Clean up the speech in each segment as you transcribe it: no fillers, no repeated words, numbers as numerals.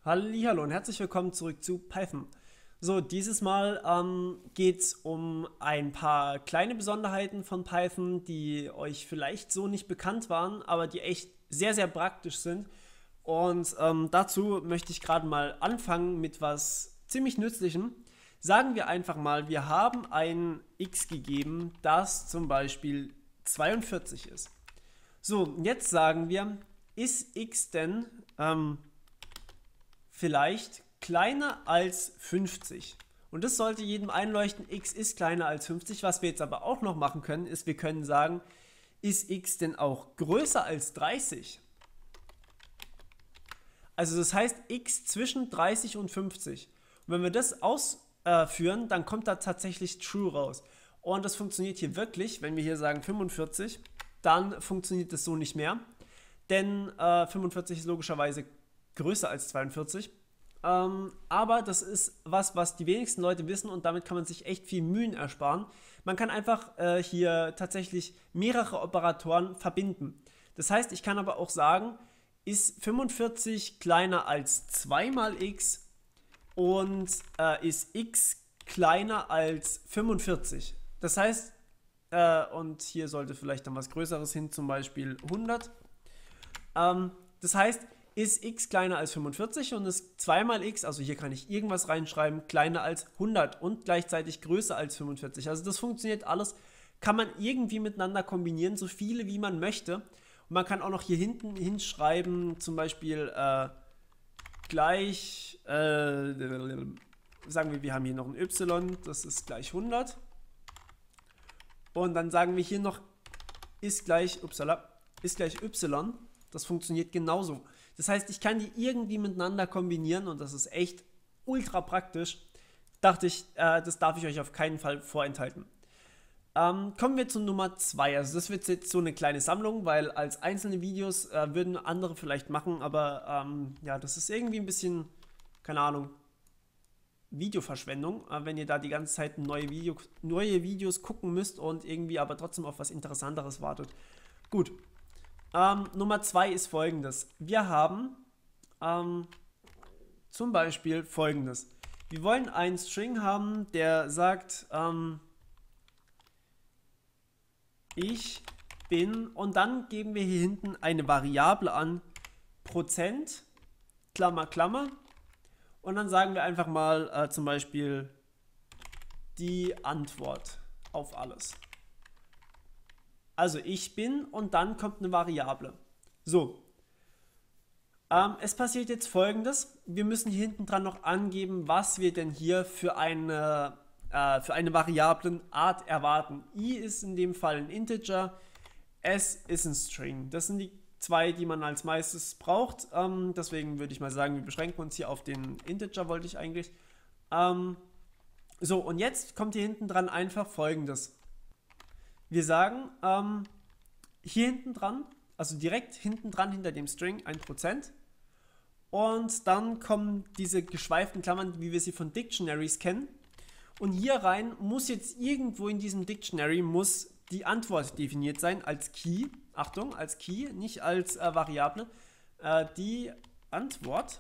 Hallihallo und herzlich willkommen zurück zu Python. So, dieses Mal geht es um ein paar kleine Besonderheiten von Python, die euch vielleicht so nicht bekannt waren, aber die echt sehr, sehr praktisch sind. Und dazu möchte ich gerade mal anfangen mit was ziemlich Nützlichem. Sagen wir einfach mal, wir haben ein x gegeben, das zum Beispiel 42 ist. So, jetzt sagen wir, ist x denn vielleicht kleiner als 50. Und das sollte jedem einleuchten, x ist kleiner als 50. Was wir jetzt aber auch noch machen können, ist, wir können sagen, ist x denn auch größer als 30? Also das heißt, x zwischen 30 und 50. Und wenn wir das ausführen, dann kommt da tatsächlich true raus. Und das funktioniert hier wirklich, wenn wir hier sagen 45, dann funktioniert das so nicht mehr. Denn 45 ist logischerweise größer als 42. Aber das ist was die wenigsten Leute wissen und damit kann man sich echt viel Mühen ersparen. Man kann einfach hier tatsächlich mehrere Operatoren verbinden. Das heißt, ich kann aber auch sagen, ist 45 kleiner als 2 mal x und ist x kleiner als 45. Das heißt, und hier sollte vielleicht dann was Größeres hin, zum Beispiel 100. Das heißt, ist x kleiner als 45 und ist 2 mal x, also hier kann ich irgendwas reinschreiben, kleiner als 100 und gleichzeitig größer als 45. Also das funktioniert alles, kann man irgendwie miteinander kombinieren, so viele wie man möchte. Und man kann auch noch hier hinten hinschreiben, zum Beispiel gleich, sagen wir haben hier noch ein y, das ist gleich 100. Und dann sagen wir hier noch ist gleich y. Das funktioniert genauso. Das heißt, ich kann die irgendwie miteinander kombinieren und das ist echt ultra praktisch. Dachte ich, das darf ich euch auf keinen Fall vorenthalten. Kommen wir zu Nummer 2. Also das wird jetzt so eine kleine Sammlung, weil als einzelne Videos würden andere vielleicht machen, aber ja, das ist irgendwie ein bisschen, keine Ahnung, Videoverschwendung, wenn ihr da die ganze Zeit neue Videos gucken müsst und irgendwie aber trotzdem auf was Interessanteres wartet. Gut. Nummer 2 ist folgendes. Wir haben zum Beispiel folgendes. Wir wollen einen String haben, der sagt, ich bin, und dann geben wir hier hinten eine Variable an, Prozent, Klammer, Klammer, und dann sagen wir einfach mal zum Beispiel die Antwort auf alles. Also ich bin und dann kommt eine Variable. So, es passiert jetzt Folgendes. Wir müssen hier hinten dran noch angeben, was wir denn hier für eine Variablenart erwarten. I ist in dem Fall ein Integer, S ist ein String. Das sind die zwei, die man als meistes braucht. Deswegen würde ich mal sagen, wir beschränken uns hier auf den Integer, wollte ich eigentlich. So, und jetzt kommt hier hinten dran einfach Folgendes. Wir sagen hier hinten dran, also direkt hinten dran hinter dem String 1%. Und dann kommen diese geschweiften Klammern, wie wir sie von Dictionaries kennen. Und hier rein muss jetzt irgendwo in diesem Dictionary muss die Antwort definiert sein als Key. Achtung, als Key, nicht als Variable. Die Antwort.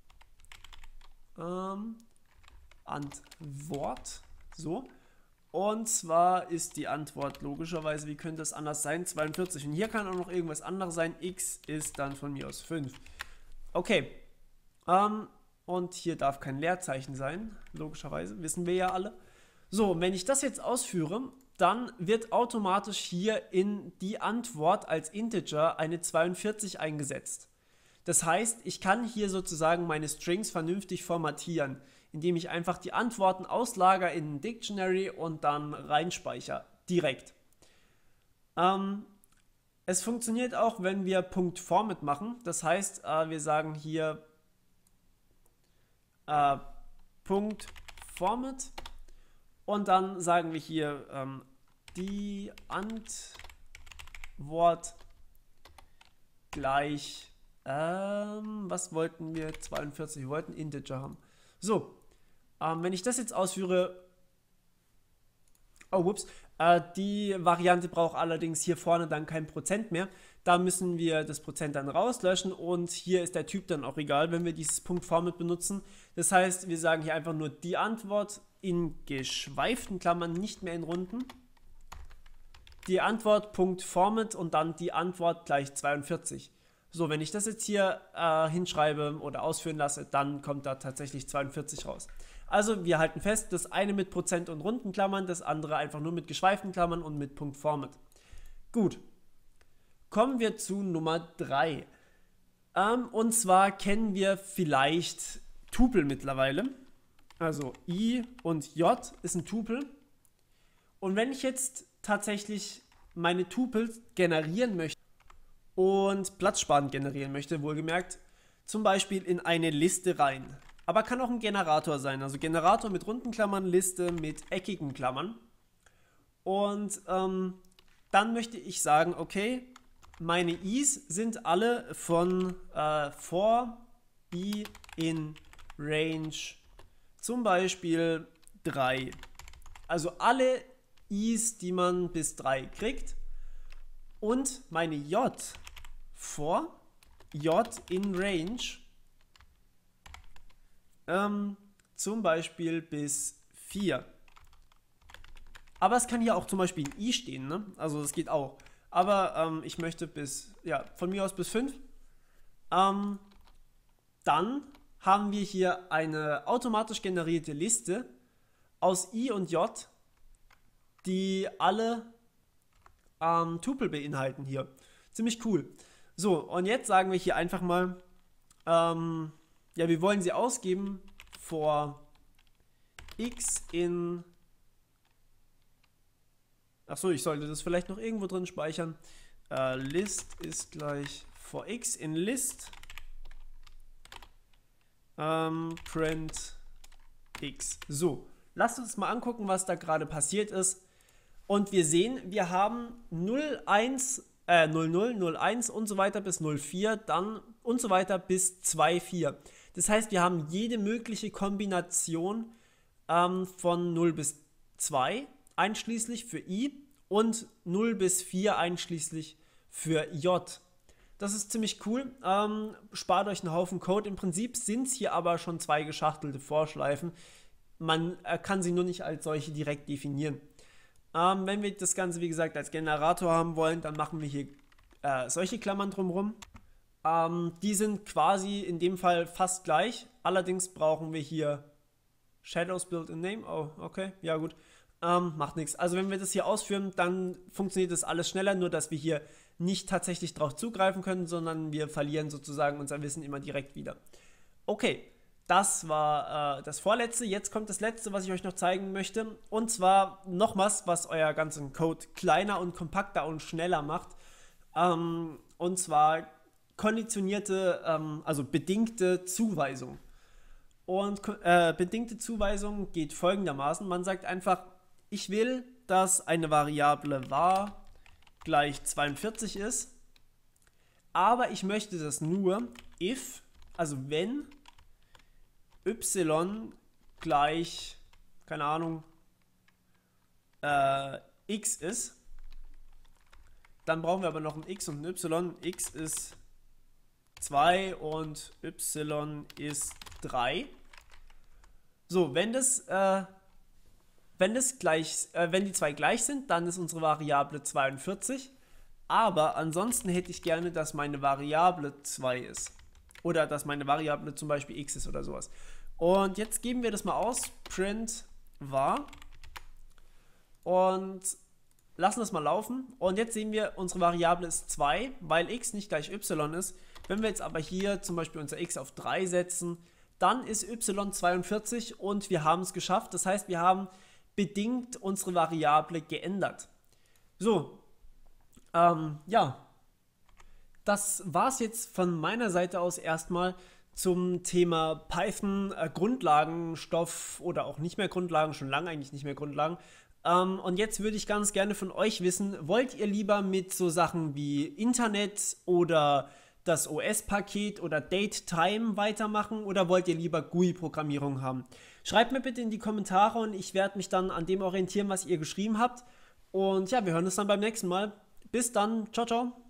Antwort. So. Und zwar ist die Antwort logischerweise, wie könnte es anders sein? 42. Und hier kann auch noch irgendwas anderes sein. X ist dann von mir aus 5. Okay. Und hier darf kein Leerzeichen sein. Logischerweise. Wissen wir ja alle. So, wenn ich das jetzt ausführe, dann wird automatisch hier in die Antwort als Integer eine 42 eingesetzt. Das heißt, ich kann hier sozusagen meine Strings vernünftig formatieren, indem ich einfach die Antworten auslager in ein Dictionary und dann reinspeichere, direkt. Es funktioniert auch, wenn wir .format machen. Das heißt, wir sagen hier .format und dann sagen wir hier die Antwort gleich, was wollten wir? 42, wir wollten Integer haben. So, wenn ich das jetzt ausführe, die Variante braucht allerdings hier vorne dann kein Prozent mehr. Da müssen wir das Prozent dann rauslöschen und hier ist der Typ dann auch egal, wenn wir dieses Punkt-Format benutzen. Das heißt, wir sagen hier einfach nur die Antwort in geschweiften Klammern, nicht mehr in Runden. Die Antwort Punkt-Format und dann die Antwort gleich 42. So, wenn ich das jetzt hier hinschreibe oder ausführen lasse, dann kommt da tatsächlich 42 raus. Also wir halten fest, das eine mit Prozent und Rundenklammern, das andere einfach nur mit geschweiften Klammern und mit Punkt-Format. Gut. Kommen wir zu Nummer 3. Und zwar kennen wir vielleicht Tupel mittlerweile. Also I und J ist ein Tupel. Und wenn ich jetzt tatsächlich meine Tupels generieren möchte und platzsparend generieren möchte, wohlgemerkt, zum Beispiel in eine Liste rein. Aber kann auch ein Generator sein. Also Generator mit runden Klammern, Liste mit eckigen Klammern. Und dann möchte ich sagen, okay, meine I's sind alle von for I in Range zum Beispiel 3. Also alle I's, die man bis 3 kriegt. Und meine J for J in Range zum Beispiel bis 4. Aber es kann hier auch zum Beispiel ein I stehen, ne? Also das geht auch. Aber ich möchte von mir aus bis 5. Dann haben wir hier eine automatisch generierte Liste aus I und J, die alle Tupel beinhalten hier. Ziemlich cool. So, und jetzt sagen wir hier einfach mal, wir wollen sie ausgeben for x in... Achso, ich sollte das vielleicht noch irgendwo drin speichern. List ist gleich for x in list print x. So, lasst uns mal angucken, was da gerade passiert ist. Und wir sehen, wir haben 0, 1, 0, 0, 0, 1 und so weiter bis 0, 4, dann und so weiter bis 2, 4. Das heißt, wir haben jede mögliche Kombination von 0 bis 2 einschließlich für I und 0 bis 4 einschließlich für J. Das ist ziemlich cool, spart euch einen Haufen Code. Im Prinzip sind es hier aber schon 2 geschachtelte Vorschleifen. Man kann sie nur nicht als solche direkt definieren. Wenn wir das Ganze, wie gesagt, als Generator haben wollen, dann machen wir hier solche Klammern drumherum. Die sind quasi in dem Fall fast gleich. Allerdings brauchen wir hier Shadows Built in Name. Oh, okay, ja gut. Macht nichts. Also wenn wir das hier ausführen, dann funktioniert das alles schneller, nur dass wir hier nicht tatsächlich drauf zugreifen können, sondern wir verlieren sozusagen unser Wissen immer direkt wieder. Okay, das war das vorletzte. Jetzt kommt das letzte, was ich euch noch zeigen möchte. Und zwar noch was euer ganzen Code kleiner und kompakter und schneller macht. Und zwar konditionierte, also bedingte Zuweisung. Und bedingte Zuweisung geht folgendermaßen. Man sagt einfach, ich will, dass eine Variable var gleich 42 ist, aber ich möchte das nur if, also wenn y gleich, keine Ahnung, x ist, dann brauchen wir aber noch ein x und ein y. X ist 2 und y ist 3. So, wenn die zwei gleich sind, dann ist unsere Variable 42. Aber ansonsten hätte ich gerne, dass meine Variable 2 ist. Oder dass meine Variable zum Beispiel x ist oder sowas. Und jetzt geben wir das mal aus. Print var. Und lassen das mal laufen. Und jetzt sehen wir, unsere Variable ist 2, weil x nicht gleich y ist. Wenn wir jetzt aber hier zum Beispiel unser x auf 3 setzen, dann ist y 42 und wir haben es geschafft. Das heißt, wir haben bedingt unsere Variable geändert. So, ja, das war es jetzt von meiner Seite aus erstmal zum Thema Python, Grundlagenstoff oder auch nicht mehr Grundlagen, schon lange eigentlich nicht mehr Grundlagen. Und jetzt würde ich ganz gerne von euch wissen, wollt ihr lieber mit so Sachen wie Internet oder das OS-Paket oder Datetime weitermachen oder wollt ihr lieber GUI-Programmierung haben? Schreibt mir bitte in die Kommentare und ich werde mich dann an dem orientieren, was ihr geschrieben habt. Und ja, wir hören uns dann beim nächsten Mal. Bis dann. Ciao, ciao.